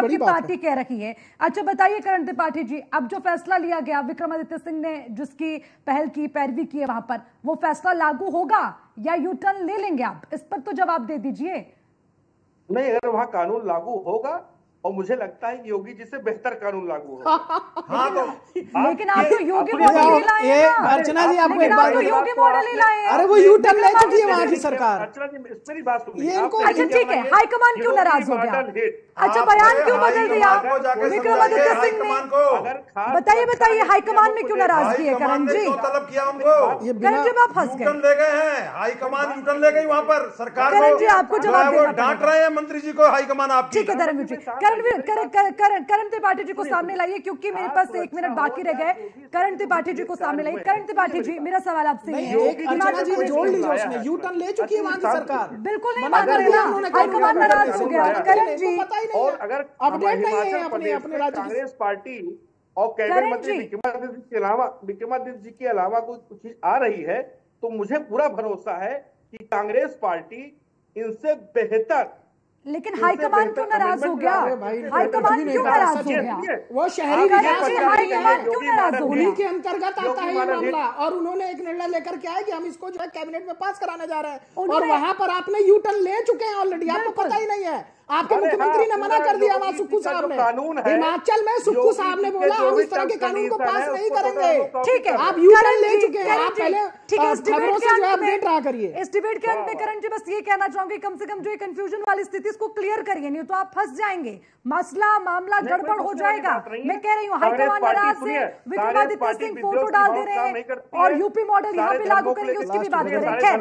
आपकी पार्टी कह रही है। अच्छा बताइए करण त्रिपाठी जी, अब जो फैसला लिया गया विक्रमादित्य सिंह ने जिसकी पहल की पैरवी की है वहां पर, वो फैसला लागू होगा या यू टर्न ले लेंगे आप? इस पर तो जवाब दे दीजिए। नहीं, अगर वहां कानून लागू होगा और मुझे लगता है योगी जी से बेहतर कानून लागू होगा। हाँ तो लेकिन आप तो योगी मॉडल ले लाए हैं ना। अर्चना जी आपको एक आप बात तो योगी मॉडल ले लाए हैं। अरे वो यू टर्न ले चुकी है वहां की सरकार। अर्चना जी मेरी बात सुनिए। अच्छा ठीक है, हाईकमान क्यों नाराज हो गया? अच्छा बयान क्यों बदल दिया विक्रमादित्य सिंह ने? बताइए हाईकमान ने क्यों नाराजगी है करण जी? तलब किया हमको, करण जी आप फंस गए। ले गए हैं, हाईकमान यूटर्न ले गई वहां पर सरकार। करण जी आपको जवाब देना डांट रहे हैं मंत्री जी को हाईकमान आपकी। ठीक है धर्मवीर जी, करण त्रिपाठी जी को सामने लाइए क्योंकि मेरे पास 1 मिनट बाकी रह गए। करण त्रिपाठी जी को सामने लाइए। करण त्रिपाठी जी मेरा सवाल आपसे है, अर्चना जी जोड़ लीजिए उसमें, यू टर्न ले चुकी है वहां की सरकार। बिल्कुल नहीं मान रहे ना, हाईकमान नाराज हो गया। करण जी और अगर अपडेट नहीं है हिमाचल अपने प्रदेश में राज्य कांग्रेस पार्टी और कैबिनेट मंत्री विक्रमादित्य जी के अलावा कोई चीज आ रही है तो मुझे पूरा भरोसा है कि कांग्रेस पार्टी इनसे बेहतर। लेकिन हाईकमान क्यों नाराज हो गया? हाईकमान क्यों नाराज हो गया? वो शहरी हाईकमान क्यों नाराज हो उन्हीं गया? के अंतर्गत आता है ये मामला, और उन्होंने एक निर्णय लेकर के आए कि हम इसको जो है कैबिनेट में पास कराने जा रहे हैं, और वहां पर आपने यू टर्न ले चुके हैं ऑलरेडी। आपको पता ही नहीं है, आपके मुख्यमंत्री ने मना कर दिया वहां सुक्खू साहब ने। हिमाचल में सुक्खू साहब ने बोला हम इस तरह के कानून को पास नहीं करेंगे। ठीक है, आप यू टर्न ले चुके हैं। आप पहले खबरों से जो है अपडेट रहा करिए। इस डिबेट के अंत में करण जी बस ये कहना चाहूंगी, कम से कम जो कंफ्यूजन वाली स्थिति इसको क्लियर करिए, नहीं तो आप फंस जाएंगे, मसला मामला गड़बड़ हो जाएगा। मैं कह रही हूँ हाईकमान नाराज है, विक्रमादित्य सिंह फोटो डाल दे रहे हैं और यूपी मॉडल यहाँ पे लागू करेंगे उसकी भी बात करें।